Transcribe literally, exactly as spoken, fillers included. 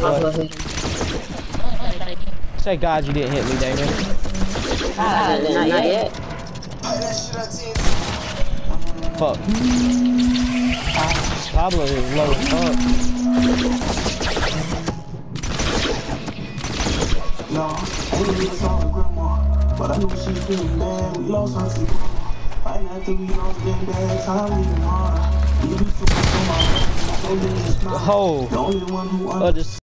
Say God you didn't hit me, Damien. Uh, not yet. Fuck. Pablo is low as fuck. No, I ain't really talking grandma, but I knew she was feeling bad. We lost her to right after we lost them bad time leaving hard. You be so much on my mind. Oh, uh, just